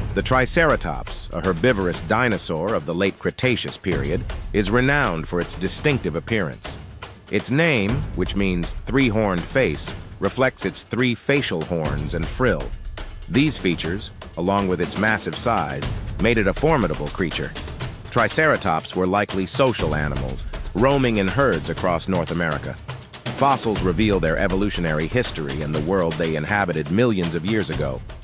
The Triceratops, a herbivorous dinosaur of the Late Cretaceous period, is renowned for its distinctive appearance. Its name, which means three-horned face, reflects its three facial horns and frill. These features, along with its massive size, made it a formidable creature. Triceratops were likely social animals, roaming in herds across North America. Fossils reveal their evolutionary history and the world they inhabited millions of years ago.